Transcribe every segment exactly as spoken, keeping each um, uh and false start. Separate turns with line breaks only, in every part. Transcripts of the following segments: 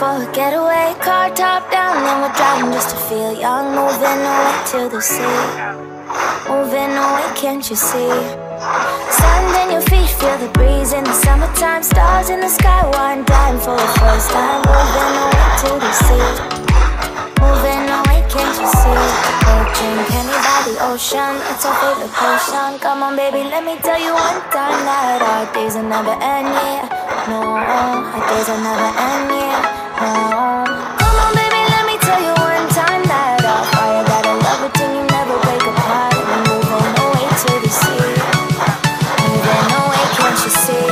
for a getaway. Car top down and we're driving just to feel young. Moving away to the sea, moving away, can't you see? Sand in your feet, feel the breeze in the summertime. Stars in the sky, one time for the first time. Moving away to the sea, moving away, can't you see? Virgin candy by the ocean, it's our favorite potion. Come on baby, let me tell you one time that our days will never end, yeah. No, our days will never end, yeah. No. Come on baby, let me tell you one time that our fire got a love it till you never break apart. We're moving away to the sea, moving away, can't you see?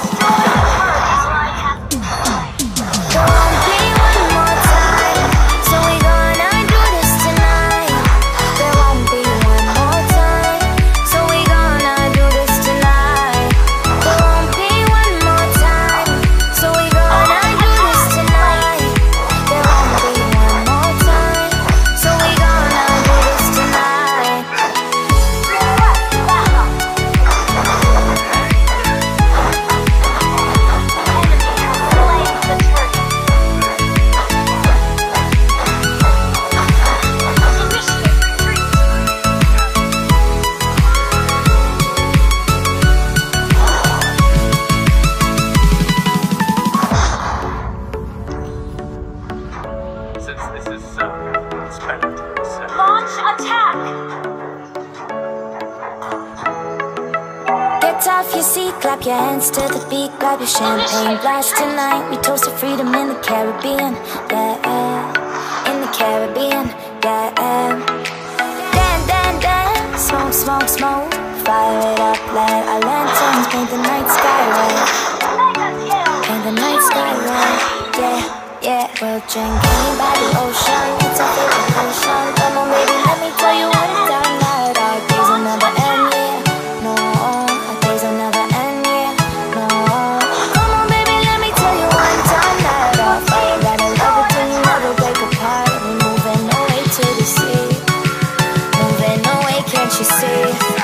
Off your seat, clap your hands to the beat, grab your champagne glass tonight. We toast to freedom in the Caribbean, yeah, in the Caribbean, yeah. Dan, dan, dan, smoke, smoke, smoke, fire it up, light our lanterns, paint the night sky red, paint the night sky red, yeah, yeah. We'll drink honey by the ocean, it's our favorite potion. Come on baby, let me tell you one time that our days will never end, yeah. No, days will never end, yeah, no. Come on baby, let me tell you one time that our fire got a love it till you never break apart. We're moving away to the sea, moving away, can't you see?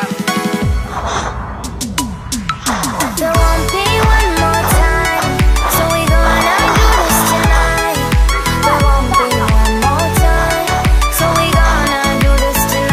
There won't be one more time, so we gonna do this tonight. There won't be one more time, so we gonna do this tonight.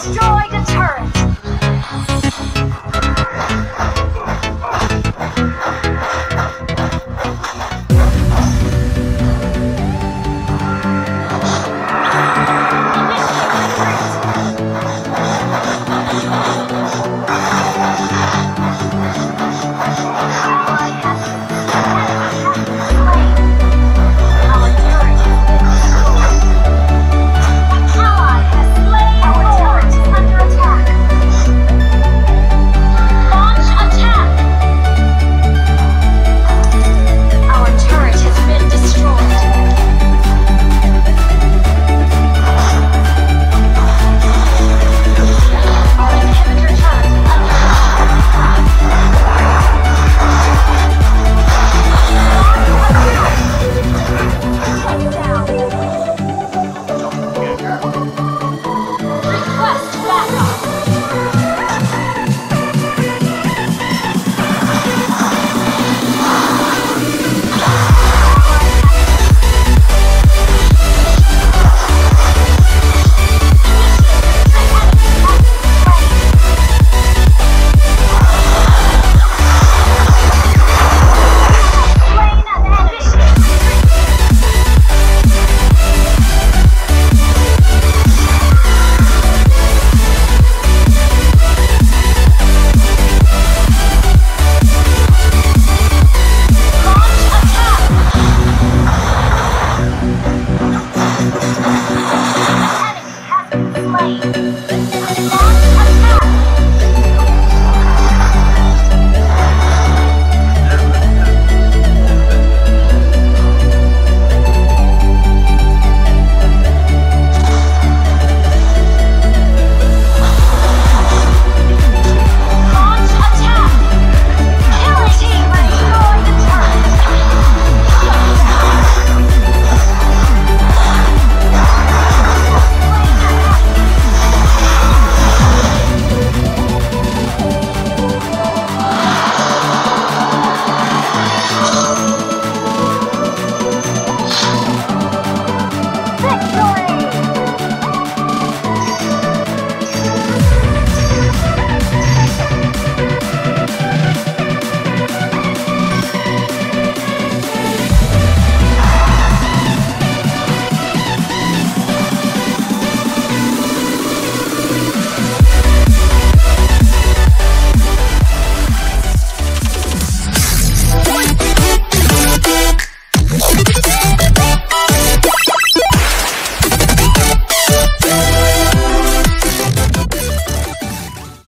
Let's go!